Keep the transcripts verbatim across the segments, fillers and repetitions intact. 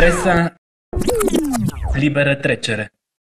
Adresa Liberă Trecere.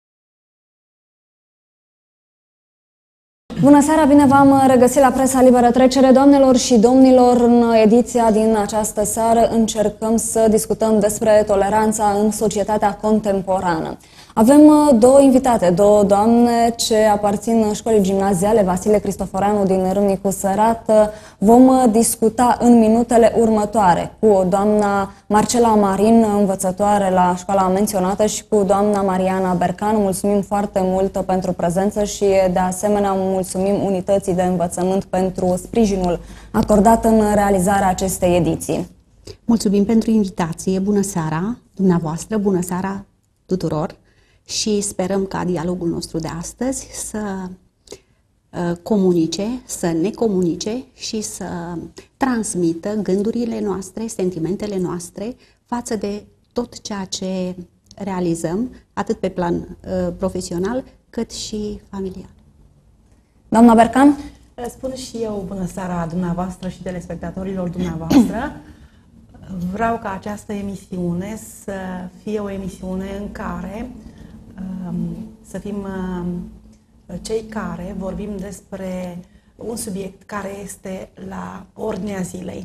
Bună seara, bine v-am regăsit la Presa Liberă Trecere. Doamnelor și domnilor, în ediția din această seară încercăm să discutăm despre toleranța în societatea contemporană. Avem două invitate, două doamne ce aparțin școlii gimnaziale Vasile Cristoforeanu din Râmnicu Sărat. Vom discuta în minutele următoare cu doamna Marcela Marin, învățătoare la școala menționată, și cu doamna Mariana Bercan. Mulțumim foarte mult pentru prezență și de asemenea mulțumim Unității de Învățământ pentru sprijinul acordat în realizarea acestei ediții. Mulțumim pentru invitație, bună seara dumneavoastră, bună seara tuturor și sperăm ca dialogul nostru de astăzi să uh, comunice, să ne comunice și să transmită gândurile noastre, sentimentele noastre față de tot ceea ce realizăm, atât pe plan uh, profesional cât și familial. Doamna Bercan? Spun și eu bună seara dumneavoastră și telespectatorilor dumneavoastră. Vreau ca această emisiune să fie o emisiune în care um, să fim um, cei care vorbim despre un subiect care este la ordinea zilei.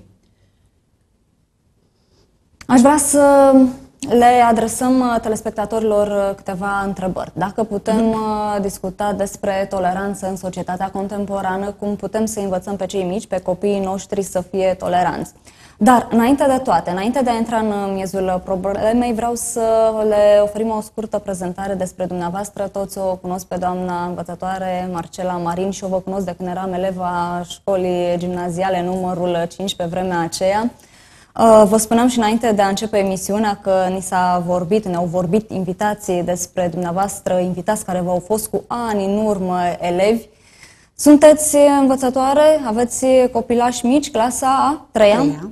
Aș vrea să le adresăm telespectatorilor câteva întrebări. Dacă putem discuta despre toleranță în societatea contemporană, cum putem să învățăm pe cei mici, pe copiii noștri să fie toleranți. Dar, înainte de toate, înainte de a intra în miezul problemei, vreau să le oferim o scurtă prezentare despre dumneavoastră. Toți o cunosc pe doamna învățătoare Marcela Marin și o vă cunosc de când eram eleva școlii gimnaziale numărul cinci pe vremea aceea. Vă spuneam și înainte de a începe emisiunea că ni s-a vorbit, ne-au vorbit invitații despre dumneavoastră, invitați care v-au fost cu ani în urmă elevi. Sunteți învățătoare, aveți copilași mici, clasa a treia? treia.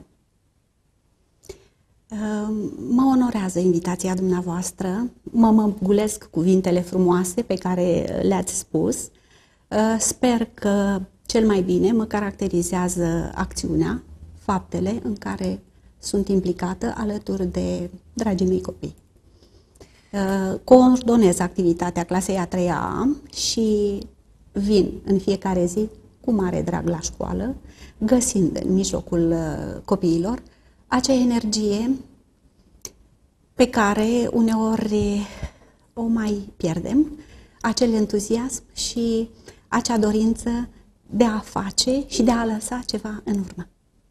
Mă onorează invitația dumneavoastră, mă măgulesc cuvintele frumoase pe care le-ați spus. Sper că cel mai bine mă caracterizează acțiunea, faptele în care sunt implicată alături de dragii mei copii. Coordonez activitatea clasei a treia A și vin în fiecare zi cu mare drag la școală, găsind în mijlocul copiilor acea energie pe care uneori o mai pierdem, acel entuziasm și acea dorință de a face și de a lăsa ceva în urmă.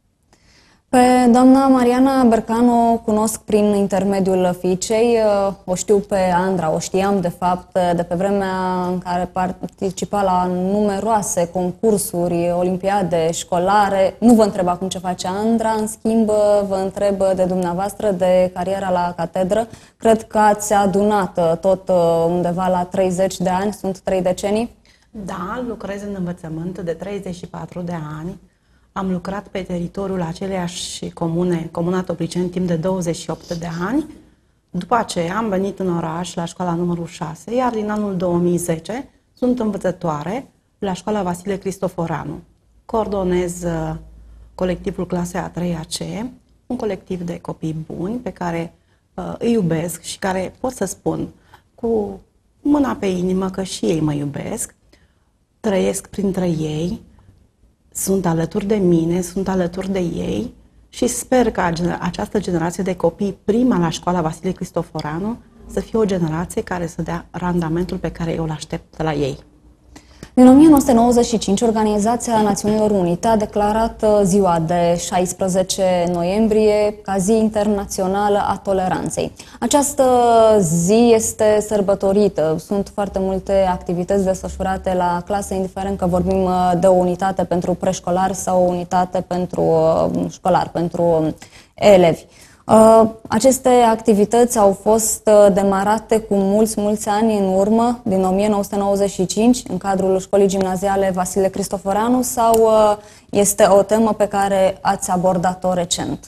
Pe doamna Mariana Bercan o cunosc prin intermediul fiicei, o știu pe Andra, o știam de fapt de pe vremea în care participa la numeroase concursuri, olimpiade școlare. Nu vă întreb acum ce face Andra, în schimb vă întreb de dumneavoastră, de cariera la catedră. Cred că ați adunat tot undeva la treizeci de ani, sunt trei decenii? Da, lucrez în învățământ de treizeci și patru de ani. Am lucrat pe teritoriul aceleiași comune, Comuna Topliceni, timp de douăzeci și opt de ani. După aceea am venit în oraș la școala numărul șase, iar din anul două mii zece sunt învățătoare la școala Vasile Cristoforeanu. Coordonez uh, colectivul clasei a treia C, un colectiv de copii buni pe care uh, îi iubesc și care pot să spun cu mâna pe inimă că și ei mă iubesc, trăiesc printre ei, sunt alături de mine, sunt alături de ei și sper că această generație de copii, prima la școala Vasile Cristoforeanu, să fie o generație care să dea randamentul pe care eu îl aștept de la ei. Din o mie nouă sute nouăzeci și cinci, Organizația Națiunilor Unite a declarat ziua de șaisprezece noiembrie ca zi internațională a toleranței. Această zi este sărbătorită, sunt foarte multe activități desfășurate la clase, indiferent că vorbim de o unitate pentru preșcolari sau o unitate pentru școlari, pentru elevi. Uh, aceste activități au fost uh, demarate cu mulți, mulți ani în urmă, din o mie nouă sute nouăzeci și cinci, în cadrul școlii gimnaziale Vasile Cristoforeanu, sau uh, este o temă pe care ați abordat-o recent?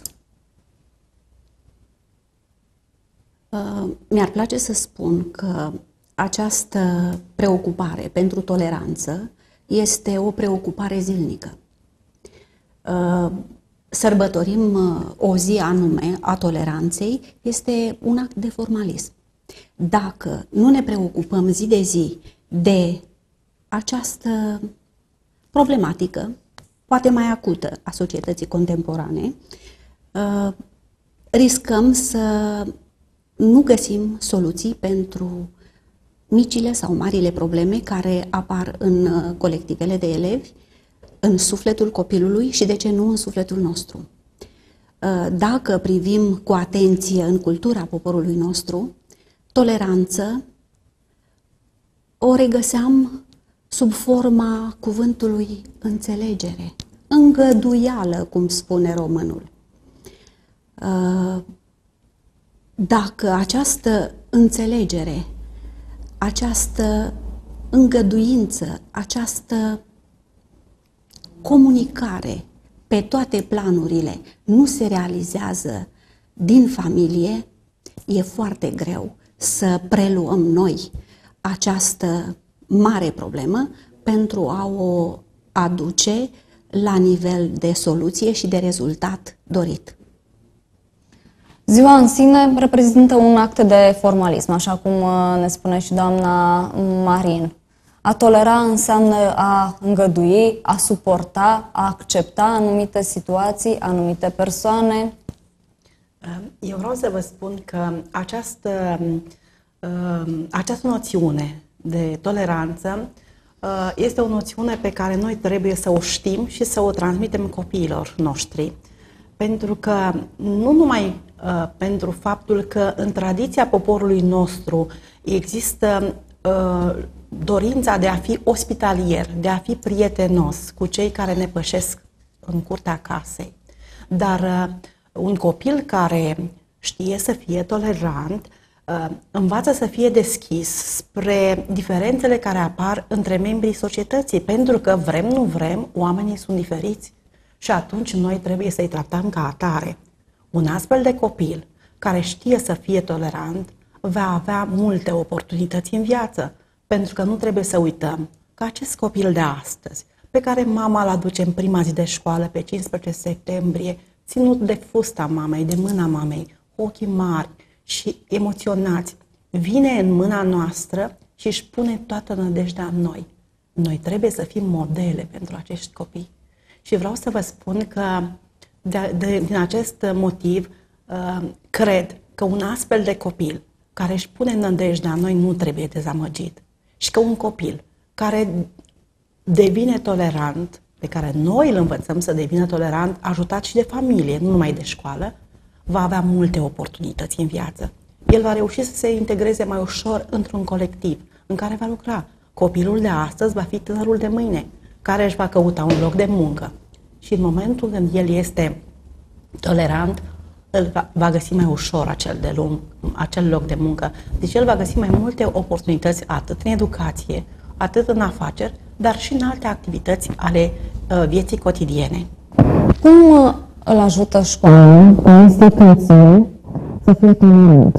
Uh, mi-ar place să spun că această preocupare pentru toleranță este o preocupare zilnică. Uh, sărbătorim uh, o zi anume a toleranței este un act de formalism. Dacă nu ne preocupăm zi de zi de această problematică, poate mai acută, a societății contemporane, uh, riscăm să nu găsim soluții pentru micile sau marile probleme care apar în uh, colectivele de elevi, în sufletul copilului și, de ce nu, în sufletul nostru. Uh, dacă privim cu atenție în cultura poporului nostru, toleranță o regăseam sub forma cuvântului înțelegere, îngăduială, cum spune românul. Dacă această înțelegere, această îngăduință, această comunicare pe toate planurile nu se realizează din familie, e foarte greu să preluăm noi această mare problemă pentru a o aduce la nivel de soluție și de rezultat dorit. Ziua în sine reprezintă un act de formalism, așa cum ne spune și doamna Marin. A tolera înseamnă a îngădui, a suporta, a accepta anumite situații, anumite persoane. Eu vreau să vă spun că această, această noțiune de toleranță este o noțiune pe care noi trebuie să o știm și să o transmitem copiilor noștri. Pentru că nu numai uh, pentru faptul că în tradiția poporului nostru există uh, dorința de a fi ospitalier, de a fi prietenos cu cei care ne pășesc în curtea casei, dar uh, un copil care știe să fie tolerant uh, învață să fie deschis spre diferențele care apar între membrii societății, pentru că vrem, nu vrem, oamenii sunt diferiți. Și atunci noi trebuie să-i tratăm ca atare. Un astfel de copil care știe să fie tolerant va avea multe oportunități în viață, pentru că nu trebuie să uităm că acest copil de astăzi, pe care mama îl aduce în prima zi de școală pe cincisprezece septembrie, ținut de fusta mamei, de mâna mamei, ochii mari și emoționați, vine în mâna noastră și își pune toată nădejdea în noi. Noi trebuie să fim modele pentru acești copii. Și vreau să vă spun că de, de, din acest motiv uh, cred că un astfel de copil care își pune nădejdea în noi nu trebuie dezamăgit. Și că un copil care devine tolerant, pe care noi îl învățăm să devină tolerant, ajutat și de familie, nu numai de școală, va avea multe oportunități în viață. El va reuși să se integreze mai ușor într-un colectiv în care va lucra. Copilul de astăzi va fi tânărul de mâine, care își va căuta un loc de muncă. Și în momentul când el este tolerant, îl va, va găsi mai ușor acel, de lung, acel loc de muncă. Deci el va găsi mai multe oportunități atât în educație, atât în afaceri, dar și în alte activități ale uh, vieții cotidiene. Cum îl ajută școala, o instituție, să fie tolerant?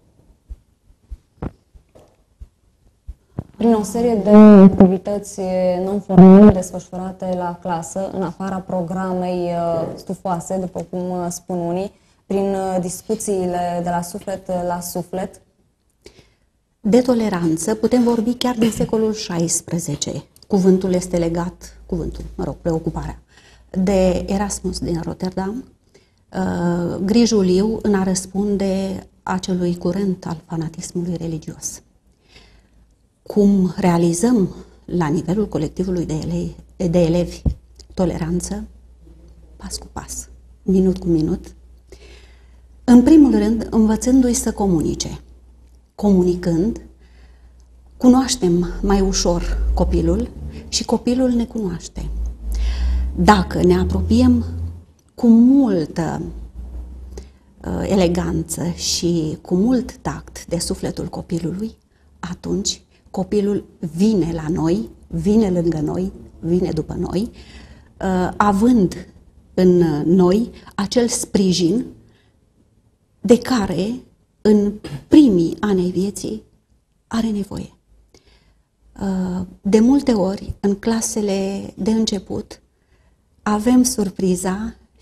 Prin o serie de activități non-formale desfășurate la clasă, în afara programei stufoase, după cum spun unii, prin discuțiile de la suflet la suflet. De toleranță putem vorbi chiar din secolul șaisprezece. Cuvântul este legat, cuvântul, mă rog, preocuparea, de Erasmus din Rotterdam, grijul liu în a răspunde acelui curent al fanatismului religios. Cum realizăm la nivelul colectivului de elevi, de elevi toleranță, pas cu pas, minut cu minut, în primul rând învățându-i să comunice. Comunicând, cunoaștem mai ușor copilul și copilul ne cunoaște. Dacă ne apropiem cu multă uh, eleganță și cu mult tact de sufletul copilului, atunci copilul vine la noi, vine lângă noi, vine după noi, uh, având în noi acel sprijin de care în primii ani ai vieții are nevoie. Uh, de multe ori, în clasele de început, avem surpriza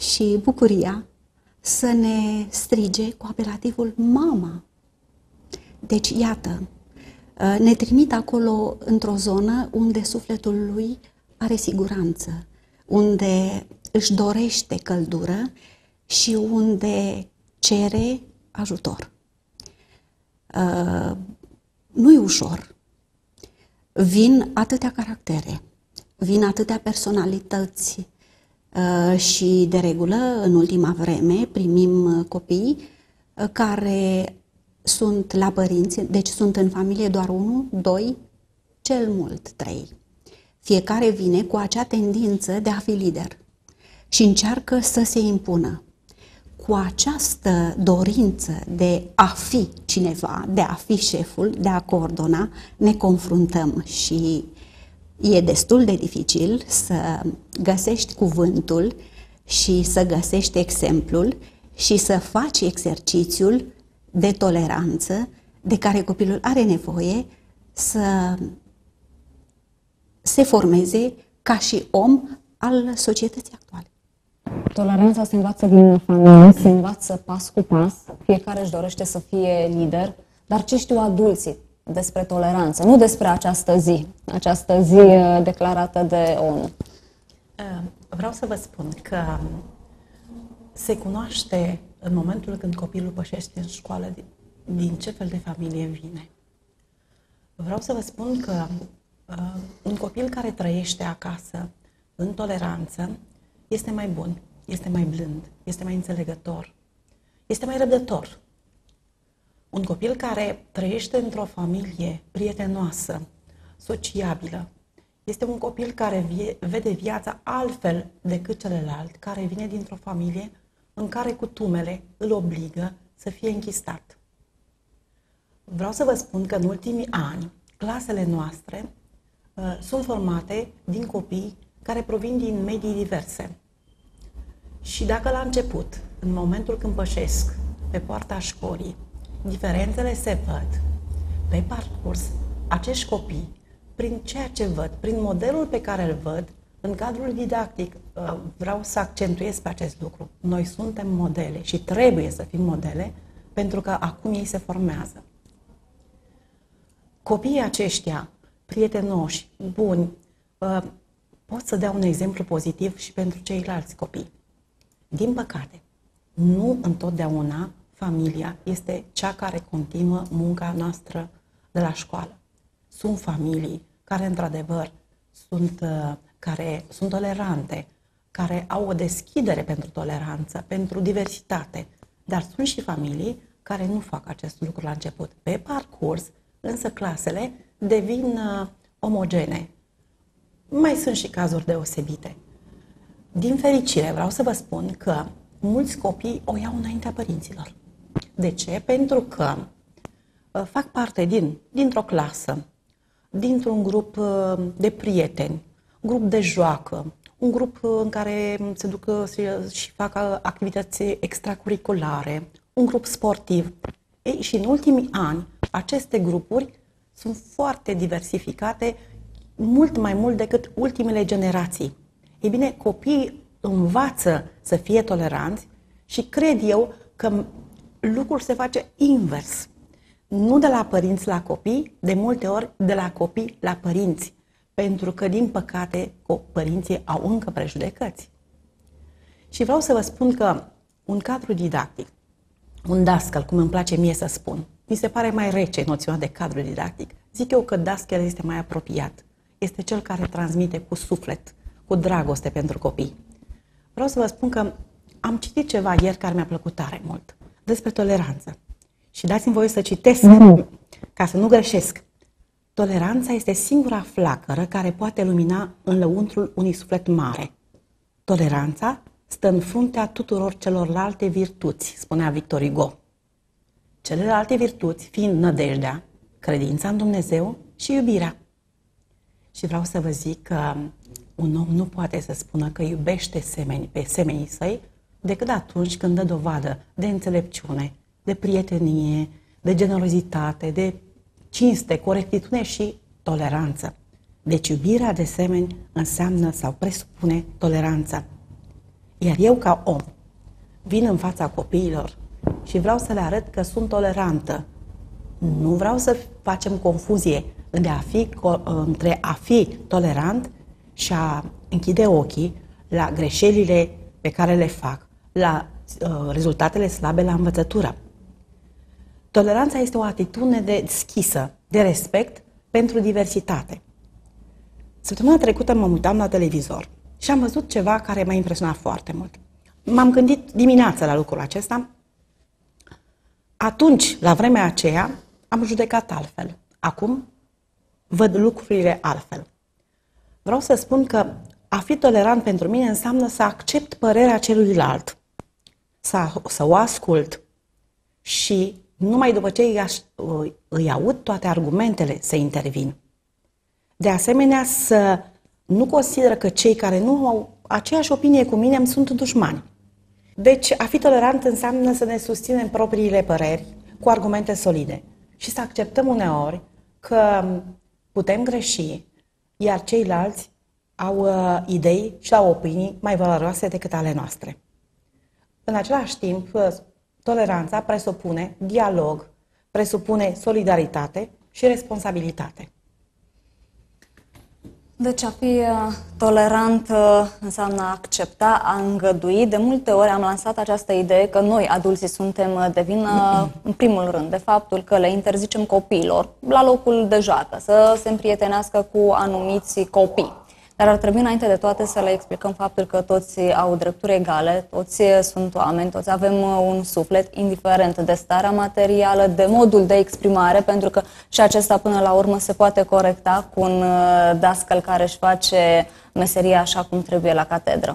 și bucuria să ne strige cu apelativul mama. Deci, iată, ne trimit acolo într-o zonă unde sufletul lui are siguranță, unde își dorește căldură și unde cere ajutor. Uh, nu e ușor. Vin atâtea caractere, vin atâtea personalități uh, și, de regulă, în ultima vreme, primim copii uh, care sunt la părinți, deci sunt în familie doar unul, doi, cel mult trei. Fiecare vine cu acea tendință de a fi lider și încearcă să se impună. Cu această dorință de a fi cineva, de a fi șeful, de a coordona, ne confruntăm și e destul de dificil să găsești cuvântul și să găsești exemplul și să faci exercițiul de toleranță de care copilul are nevoie să se formeze ca și om al societății actuale. Toleranța se învață din familie, se învață pas cu pas, fiecare își dorește să fie lider, dar ce știu adulții despre toleranță, nu despre această zi, această zi declarată de O N U? Vreau să vă spun că se cunoaște în momentul când copilul pășește în școală din ce fel de familie vine. Vreau să vă spun că uh, un copil care trăiește acasă în toleranță este mai bun, este mai blând, este mai înțelegător, este mai răbdător. Un copil care trăiește într-o familie prietenoasă, sociabilă, este un copil care vie, vede viața altfel decât celălalt, care vine dintr-o familie în care cutumele îl obligă să fie închistat. Vreau să vă spun că în ultimii ani, clasele noastre uh, sunt formate din copii care provin din medii diverse. Și dacă la început, în momentul când pășesc pe poarta școlii, diferențele se văd, pe parcurs, acești copii, prin ceea ce văd, prin modelul pe care îl văd, în cadrul didactic, vreau să accentuez pe acest lucru. Noi suntem modele și trebuie să fim modele pentru că acum ei se formează. Copiii aceștia, prietenoși, buni, pot să dea un exemplu pozitiv și pentru ceilalți copii. Din păcate, nu întotdeauna familia este cea care continuă munca noastră de la școală. Sunt familii care, într-adevăr, sunt, care sunt tolerante, care au o deschidere pentru toleranță, pentru diversitate, dar sunt și familii care nu fac acest lucru la început. Pe parcurs, însă, clasele devin uh, omogene. Mai sunt și cazuri deosebite. Din fericire, vreau să vă spun că mulți copii o iau înaintea părinților. De ce? Pentru că uh, fac parte din, dintr-o clasă, dintr-un grup uh, de prieteni, un grup de joacă, un grup uh, în care se duc uh, și fac uh, activități extracurriculare, un grup sportiv. Ei, și în ultimii ani, aceste grupuri sunt foarte diversificate, mult mai mult decât ultimele generații. Ei bine, copiii învață să fie toleranți și cred eu că lucrul se face invers. Nu de la părinți la copii, de multe ori de la copii la părinți. Pentru că, din păcate, părinții au încă prejudecăți. Și vreau să vă spun că un cadru didactic, un dascăl, cum îmi place mie să spun, mi se pare mai rece noțiunea de cadru didactic. Zic eu că dascăl este mai apropiat. Este cel care transmite cu suflet, cu dragoste pentru copii. Vreau să vă spun că am citit ceva ieri care mi-a plăcut tare mult, despre toleranță. Și dați-mi voie să citesc, mm. ca să nu greșesc. Toleranța este singura flacără care poate lumina în lăuntrul unui suflet mare. Toleranța stă în fruntea tuturor celorlalte virtuți, spunea Victor Hugo. Celelalte virtuți fiind nădejdea, credința în Dumnezeu și iubirea. Și vreau să vă zic că un om nu poate să spună că iubește semeni pe semenii săi decât atunci când dă dovadă de înțelepciune, de prietenie, de generozitate, de cinste, corectitudine și toleranță. Deci iubirea de semeni înseamnă sau presupune toleranța. Iar eu, ca om, vin în fața copiilor și vreau să le arăt că sunt tolerantă. Nu vreau să facem confuzie între a fi, între a fi tolerant și a închide ochii la greșelile pe care le fac, la uh, rezultatele slabe la învățătură. Toleranța este o atitudine deschisă, de respect pentru diversitate. Săptămâna trecută mă uitam la televizor și am văzut ceva care m-a impresionat foarte mult. M-am gândit dimineața la lucrul acesta. Atunci, la vremea aceea, am judecat altfel. Acum văd lucrurile altfel. Vreau să spun că a fi tolerant pentru mine înseamnă să accept părerea celuilalt, să, să o ascult și numai după ce îi, îi aud toate argumentele să intervin. De asemenea, să nu consider că cei care nu au aceeași opinie cu mine îmi sunt dușmani. Deci, a fi tolerant înseamnă să ne susținem propriile păreri cu argumente solide și să acceptăm uneori că putem greși, iar ceilalți au uh, idei și au opinii mai valoroase decât ale noastre. În același timp, toleranța presupune dialog, presupune solidaritate și responsabilitate. Deci a fi tolerant înseamnă a accepta, a îngădui. De multe ori am lansat această idee că noi, adulții, suntem de vină, în primul rând, de faptul că le interzicem copiilor la locul de joacă să se împrietenească cu anumiți copii. Dar ar trebui înainte de toate să le explicăm faptul că toți au drepturi egale, toți sunt oameni, toți avem un suflet, indiferent de starea materială, de modul de exprimare, pentru că și acesta până la urmă se poate corecta cu un dascăl care își face meseria așa cum trebuie la catedră.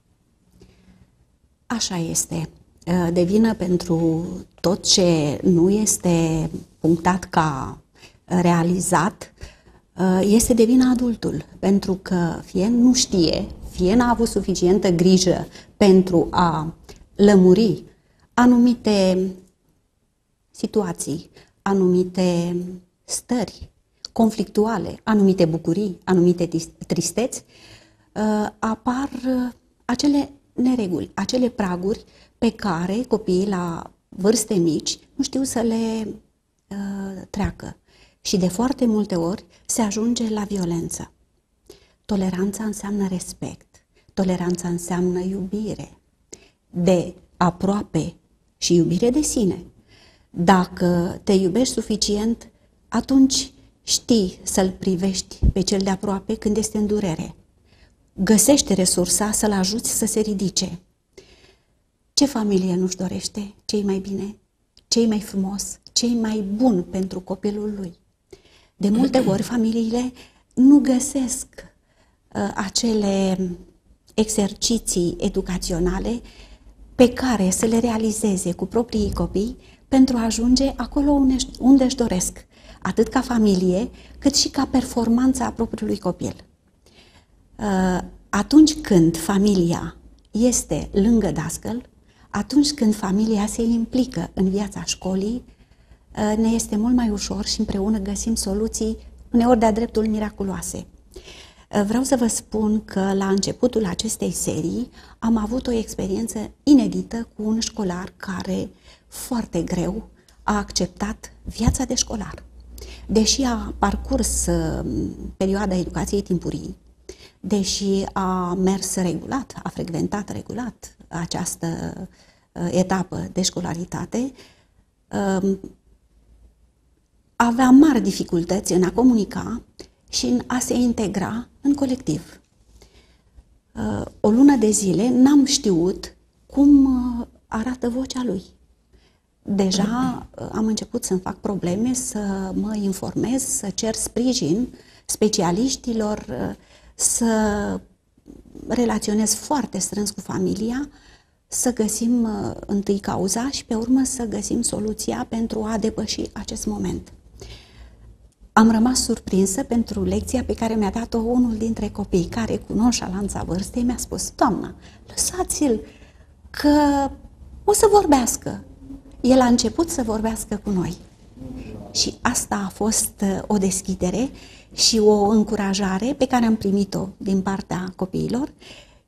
Așa este. De vină pentru tot ce nu este punctat ca realizat, este de vină adultul, pentru că fie nu știe, fie n-a avut suficientă grijă pentru a lămuri anumite situații, anumite stări conflictuale, anumite bucurii, anumite tristeți, apar acele nereguli, acele praguri pe care copiii la vârste mici nu știu să le treacă. Și de foarte multe ori se ajunge la violență. Toleranța înseamnă respect. Toleranța înseamnă iubire de aproape și iubire de sine. Dacă te iubești suficient, atunci știi să-l privești pe cel de aproape când este în durere. Găsește resursa să-l ajuți să se ridice. Ce familie nu-și dorește cei mai bine, cei mai frumos, cei mai buni pentru copilul lui? De multe ori, familiile nu găsesc uh, acele exerciții educaționale pe care să le realizeze cu proprii copii pentru a ajunge acolo unde, unde își doresc, atât ca familie, cât și ca performanța propriului copil. Uh, atunci când familia este lângă dascăl, atunci când familia se implică în viața școlii, ne este mult mai ușor și împreună găsim soluții uneori de-a dreptul miraculoase. Vreau să vă spun că la începutul acestei serii am avut o experiență inedită cu un școlar care foarte greu a acceptat viața de școlar. Deși a parcurs perioada educației timpurii, deși a mers regulat, a frecventat regulat această etapă de școlaritate, avea mari dificultăți în a comunica și în a se integra în colectiv. O lună de zile n-am știut cum arată vocea lui. Deja am început să-mi fac probleme, să mă informez, să cer sprijin specialiștilor, să relaționez foarte strâns cu familia, să găsim întâi cauza și pe urmă să găsim soluția pentru a depăși acest moment. Am rămas surprinsă pentru lecția pe care mi-a dat-o unul dintre copii, care cu nonșalanța vârstei mi-a spus: doamna, lăsați-l că o să vorbească. El a început să vorbească cu noi. Și asta a fost o deschidere și o încurajare pe care am primit-o din partea copiilor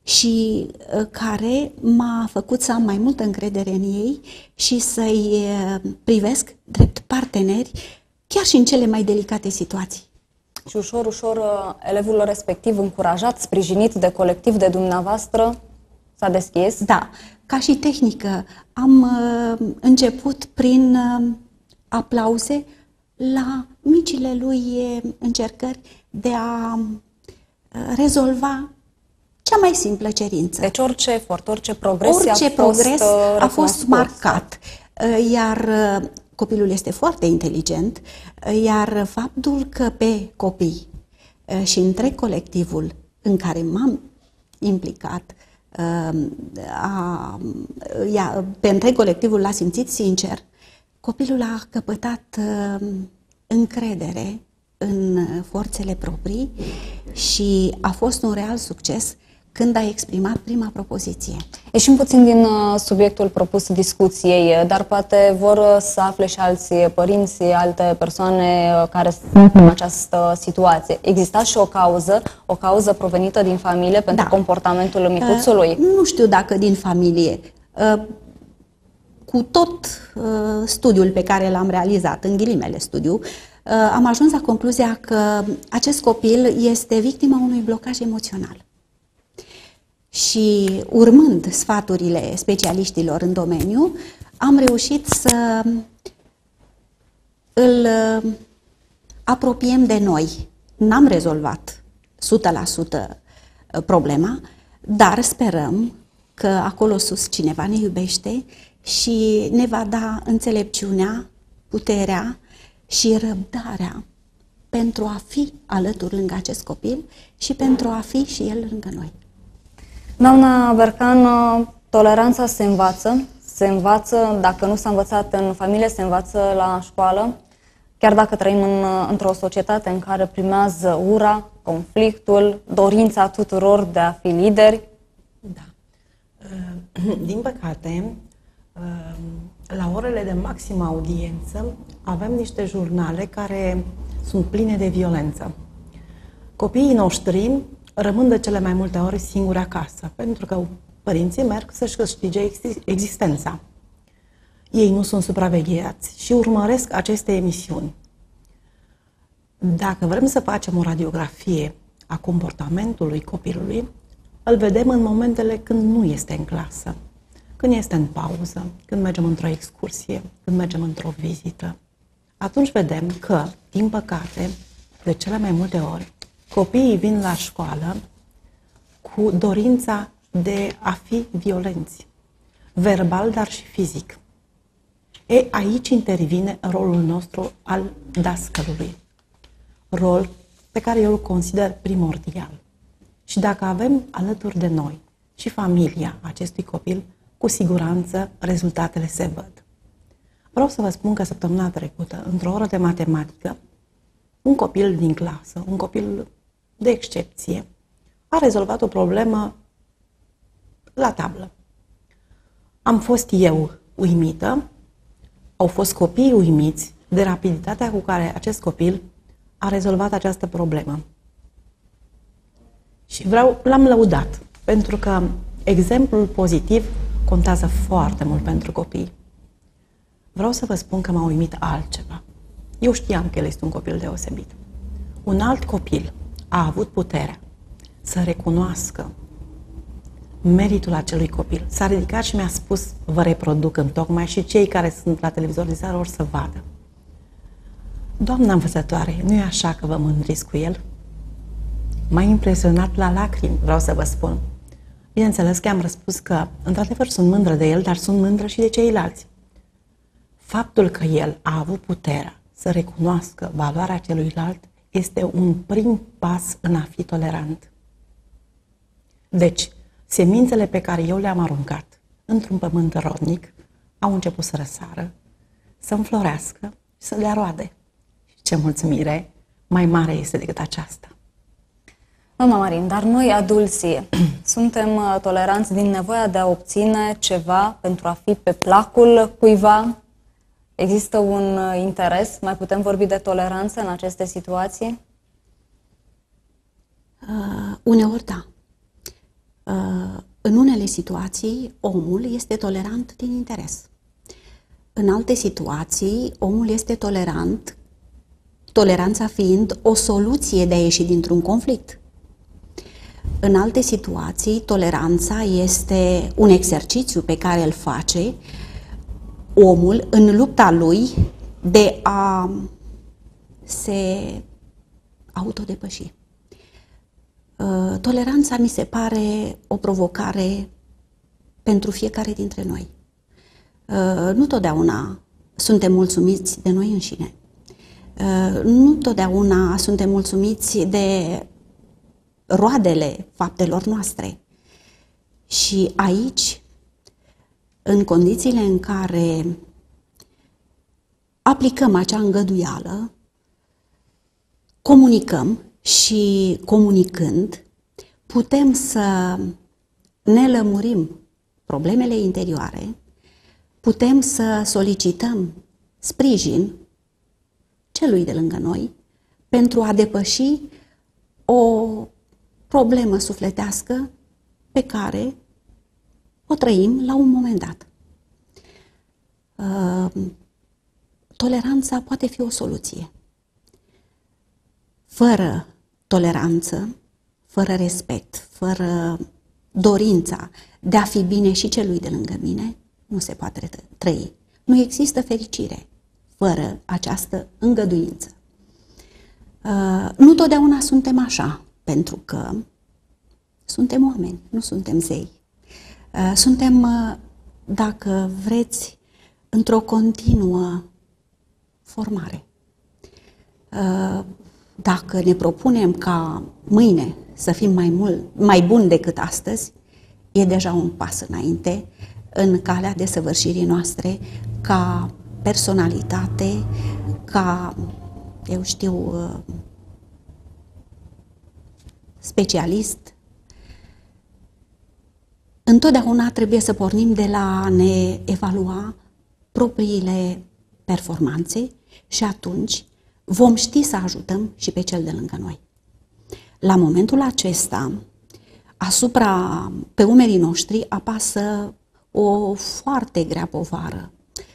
și uh, care m-a făcut să am mai multă încredere în ei și să-i uh, privesc drept parteneri chiar și în cele mai delicate situații. Și ușor, ușor, uh, elevul respectiv, încurajat, sprijinit de colectiv, de dumneavoastră, s-a deschis? Da, ca și tehnică am uh, început prin uh, aplauze la micile lui uh, încercări de a uh, rezolva cea mai simplă cerință. Deci orice efort, orice progres Orice a fost, progres uh, a fost recunoscut. marcat, uh, iar uh, copilul este foarte inteligent, uh, iar faptul că pe copii uh, și întreg colectivul în care m-am implicat, uh, a, a, pe întreg colectivul l-a simțit sincer, copilul a căpătat uh, încredere în forțele proprii și a fost un real succes când a exprimat prima propoziție. Ieșim puțin din uh, subiectul propus discuției, dar poate vor uh, să afle și alți părinți, alte persoane uh, care sunt în această situație. Exista și o cauză, o cauză provenită din familie pentru Da. comportamentul micuțului? Uh, nu știu dacă din familie. Uh, cu tot uh, studiul pe care l-am realizat, în ghilimele studiu, uh, am ajuns la concluzia că acest copil este victima unui blocaj emoțional. Și urmând sfaturile specialiștilor în domeniu, am reușit să îl apropiem de noi. N-am rezolvat o sută la sută problema, dar sperăm că acolo sus cineva ne iubește și ne va da înțelepciunea, puterea și răbdarea pentru a fi alături lângă acest copil și pentru a fi și el lângă noi. Doamna Bercan, toleranța se învață, se învață, dacă nu s-a învățat în familie, se învață la școală, chiar dacă trăim în, într-o societate în care primează ura, conflictul, dorința tuturor de a fi lideri. Da. Din păcate, la orele de maximă audiență avem niște jurnale care sunt pline de violență. Copiii noștri rămân de cele mai multe ori singuri acasă, pentru că părinții merg să-și câștige existența. Ei nu sunt supravegheați și urmăresc aceste emisiuni. Dacă vrem să facem o radiografie a comportamentului copilului, îl vedem în momentele când nu este în clasă, când este în pauză, când mergem într-o excursie, când mergem într-o vizită. Atunci vedem că, din păcate, de cele mai multe ori, copiii vin la școală cu dorința de a fi violenți, verbal, dar și fizic. E, aici intervine rolul nostru al dascălului, rol pe care eu îl consider primordial. Și dacă avem alături de noi și familia acestui copil, cu siguranță rezultatele se văd. Vreau să vă spun că săptămâna trecută, într-o oră de matematică, un copil din clasă, un copil de excepție, a rezolvat o problemă la tablă. Am fost eu uimită, au fost copiii uimiți de rapiditatea cu care acest copil a rezolvat această problemă. Și vreau, l-am lăudat, pentru că exemplul pozitiv contează foarte mult pentru copii. Vreau să vă spun că m-a uimit altceva. Eu știam că el este un copil deosebit. Un alt copil a avut puterea să recunoască meritul acelui copil. S-a ridicat și mi-a spus, vă reproduc întocmai și cei care sunt la televizor din seară or să vadă. Doamna învățătoare, nu e așa că vă mândriți cu el? M-a impresionat la lacrimi, vreau să vă spun. Bineînțeles că am răspuns că, într-adevăr, sunt mândră de el, dar sunt mândră și de ceilalți. Faptul că el a avut puterea să recunoască valoarea celuilalt este un prim pas în a fi tolerant. Deci, semințele pe care eu le-am aruncat într-un pământ rodnic au început să răsară, să înflorească și să dea roade. Și ce mulțumire mai mare este decât aceasta. Doamna Marin, dar noi, adulții, suntem toleranți din nevoia de a obține ceva pentru a fi pe placul cuiva? Există un interes? Mai putem vorbi de toleranță în aceste situații? Uh, uneori da. În unele situații, omul este tolerant din interes. În alte situații, omul este tolerant, toleranța fiind o soluție de a ieși dintr-un conflict. În alte situații, toleranța este un exercițiu pe care îl face omul în lupta lui de a se autodepăși. Toleranța mi se pare o provocare pentru fiecare dintre noi. Nu totdeauna suntem mulțumiți de noi înșine. Nu totdeauna suntem mulțumiți de roadele faptelor noastre. Și aici, în condițiile în care aplicăm acea îngăduială, comunicăm și comunicând, putem să ne lămurim problemele interioare, putem să solicităm sprijin celui de lângă noi pentru a depăși o problemă sufletească pe care o trăim la un moment dat. Toleranța poate fi o soluție. Fără toleranță, fără respect, fără dorința de a fi bine și celui de lângă mine, nu se poate trăi. Nu există fericire fără această îngăduință. Nu totdeauna suntem așa, pentru că suntem oameni, nu suntem zei. Suntem, dacă vreți, într-o continuă formare. Dacă ne propunem ca mâine să fim mai mult, mai buni decât astăzi, e deja un pas înainte în calea desăvârșirii noastre ca personalitate, ca, eu știu, specialist. Întotdeauna trebuie să pornim de la a ne evalua propriile performanțe și atunci vom ști să ajutăm și pe cel de lângă noi. La momentul acesta, asupra, pe umerii noștri apasă o foarte grea povară.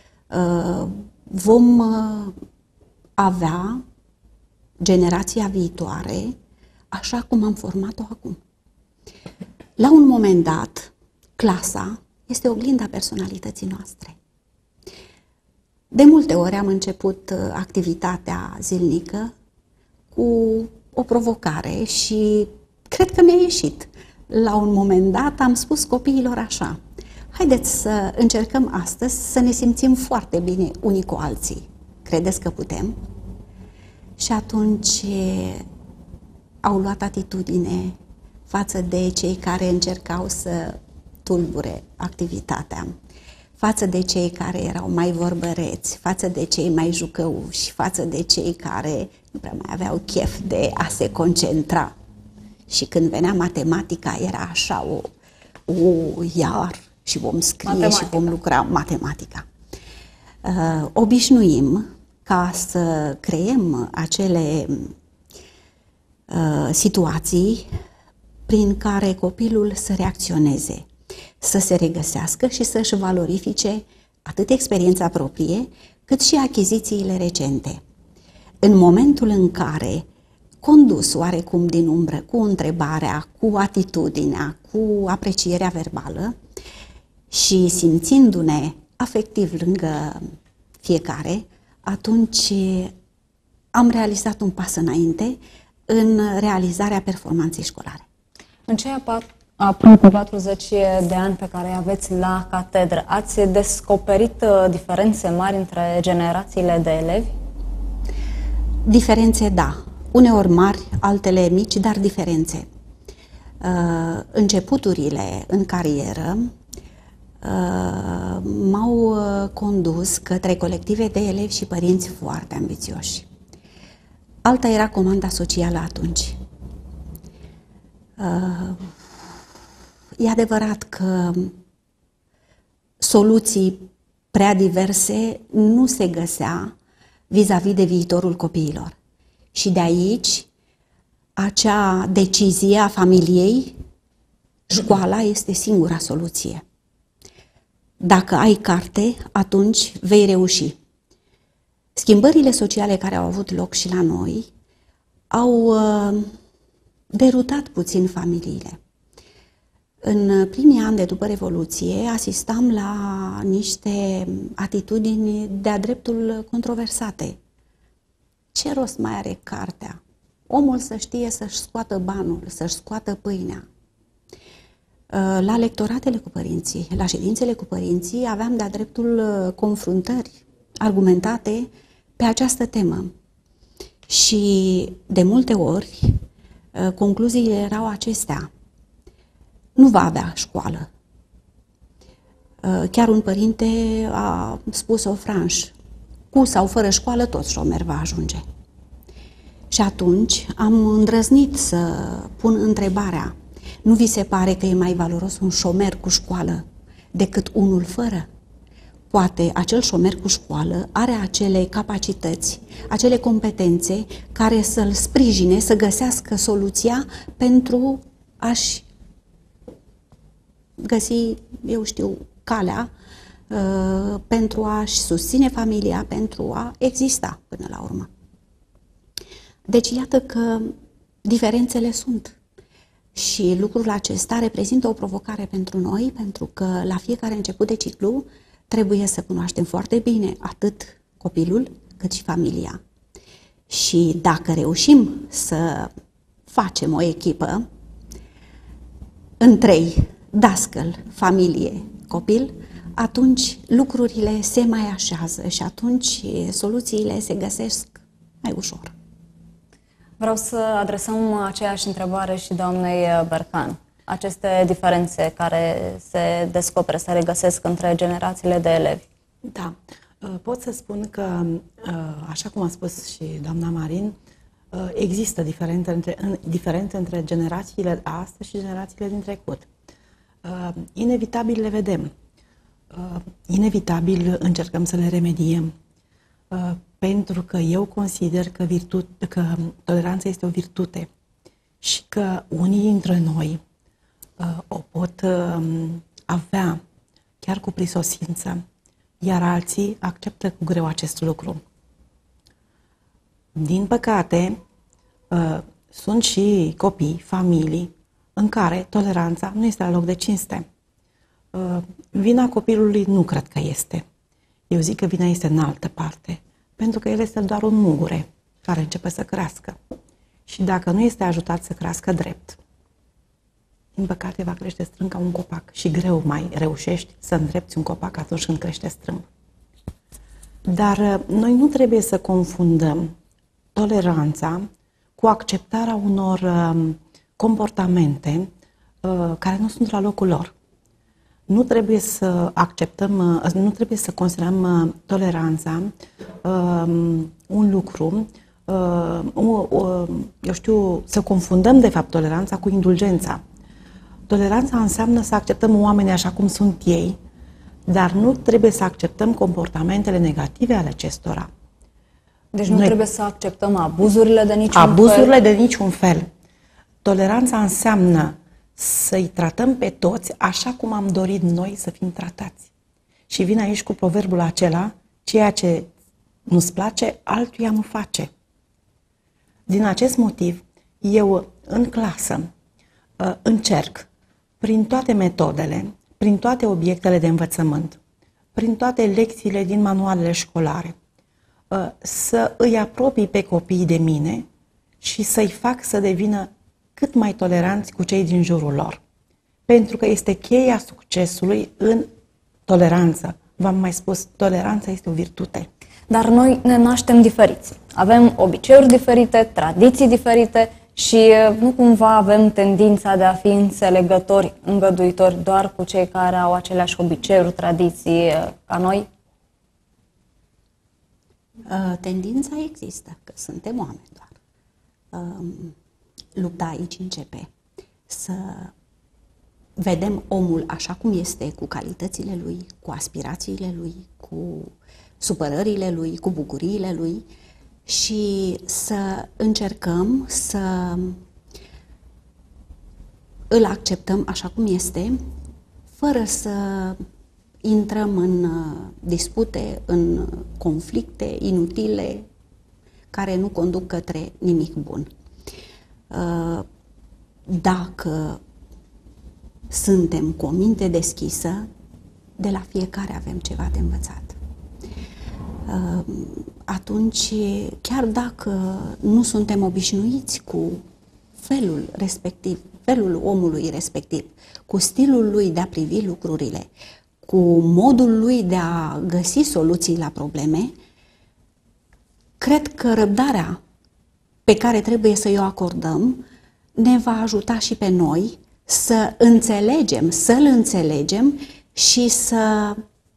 Vom avea generația viitoare așa cum am format-o acum. La un moment dat, clasa este oglinda personalității noastre. De multe ori am început activitatea zilnică cu o provocare și cred că mi-a ieșit. La un moment dat am spus copiilor așa: haideți să încercăm astăzi să ne simțim foarte bine unii cu alții. Credeți că putem? Și atunci au luat atitudine față de cei care încercau să tulbure activitatea, față de cei care erau mai vorbăreți, față de cei mai jucăuși, față de cei care nu prea mai aveau chef de a se concentra. Și când venea matematica, era așa o, o iar și vom scrie matematica. Și vom lucra matematica. Uh, obișnuim ca să creăm acele uh, situații prin care copilul să reacționeze, să se regăsească și să-și valorifice atât experiența proprie, cât și achizițiile recente. În momentul în care, condus oarecum din umbră, cu întrebarea, cu atitudinea, cu aprecierea verbală și simțindu-ne afectiv lângă fiecare, atunci am realizat un pas înainte în realizarea performanței școlare. În cei aproape patruzeci de ani pe care îi aveți la catedră, ați descoperit diferențe mari între generațiile de elevi? Diferențe, da. Uneori mari, altele mici, dar diferențe. Începuturile în carieră m-au condus către colective de elevi și părinți foarte ambițioși. Alta era comanda socială atunci. E adevărat că soluții prea diverse nu se găsea vis-a-vis de viitorul copiilor. Și de aici acea decizie a familiei Școala este singura soluție. Dacă ai carte, atunci vei reuși. Schimbările sociale care au avut loc și la noi au uh, derutat puțin familiile. În primii ani de după Revoluție asistam la niște atitudini de-a dreptul controversate. Ce rost mai are cartea? Omul să știe să-și scoată banul, să-și scoată pâinea. La lectoratele cu părinții, la ședințele cu părinții, aveam de-a dreptul confruntări argumentate pe această temă. Și de multe ori concluziile erau acestea. Nu va avea școală. Chiar un părinte a spus-o franș, cu sau fără școală tot șomer va ajunge. Și atunci am îndrăznit să pun întrebarea, nu vi se pare că e mai valoros un șomer cu școală decât unul fără? Poate acel șomer cu școală are acele capacități, acele competențe care să-l sprijine să găsească soluția pentru a-și găsi, eu știu, calea uh, pentru a-și susține familia, pentru a exista până la urmă. Deci iată că diferențele sunt și lucrul acesta reprezintă o provocare pentru noi, pentru că la fiecare început de ciclu trebuie să cunoaștem foarte bine atât copilul cât și familia. Și dacă reușim să facem o echipă în trei, dascăl, familie, copil, atunci lucrurile se mai așează și atunci soluțiile se găsesc mai ușor. Vreau să adresăm aceeași întrebare și doamnei Bercan. Aceste diferențe care se descoperă, se regăsesc între generațiile de elevi. Da, pot să spun că, așa cum a spus și doamna Marin, există diferențe între, diferențe între generațiile de astăzi și generațiile din trecut. Inevitabil le vedem. Inevitabil încercăm să le remediem. Pentru că eu consider că, virtute, că toleranța este o virtute și că unii dintre noi uh, o pot uh, avea chiar cu prisosință, iar alții acceptă cu greu acest lucru. Din păcate, uh, sunt și copii, familii, în care toleranța nu este la loc de cinste. Uh, vina copilului nu cred că este. Eu zic că vina este în altă parte. Pentru că el este doar un mugure care începe să crească. Și dacă nu este ajutat să crească drept, din păcate va crește strâmb ca un copac și greu mai reușești să îndrepți un copac atunci când crește strâmb. Dar noi nu trebuie să confundăm toleranța cu acceptarea unor comportamente care nu sunt la locul lor. Nu trebuie să acceptăm, nu trebuie să considerăm toleranța um, un lucru, um, eu știu, să confundăm de fapt toleranța cu indulgența. Toleranța înseamnă să acceptăm oamenii așa cum sunt ei, dar nu trebuie să acceptăm comportamentele negative ale acestora. Deci nu Noi, trebuie să acceptăm abuzurile de niciun abuzurile fel? de niciun fel. Toleranța înseamnă să-i tratăm pe toți așa cum am dorit noi să fim tratați. Și vin aici cu proverbul acela, ceea ce nu-ți place, altuia nu face. Din acest motiv, eu în clasă încerc, prin toate metodele, prin toate obiectele de învățământ, prin toate lecțiile din manualele școlare, să îi apropii pe copiii de mine și să-i fac să devină cât mai toleranți cu cei din jurul lor. Pentru că este cheia succesului în toleranță. V-am mai spus, toleranța este o virtute. Dar noi ne naștem diferiți. Avem obiceiuri diferite, tradiții diferite și nu cumva avem tendința de a fi înțelegători, îngăduitori doar cu cei care au aceleași obiceiuri, tradiții ca noi? Tendința există, că suntem oameni doar. Lupta aici începe. Să vedem omul așa cum este, cu calitățile lui, cu aspirațiile lui, cu supărările lui, cu bucuriile lui și să încercăm să îl acceptăm așa cum este, fără să intrăm în dispute, în conflicte inutile, care nu conduc către nimic bun. Dacă suntem cu o minte deschisă, de la fiecare avem ceva de învățat. Atunci, chiar dacă nu suntem obișnuiți cu felul respectiv, felul omului respectiv, cu stilul lui de a privi lucrurile, cu modul lui de a găsi soluții la probleme, cred că răbdarea pe care trebuie să o acordăm ne va ajuta și pe noi să înțelegem, să-l înțelegem și să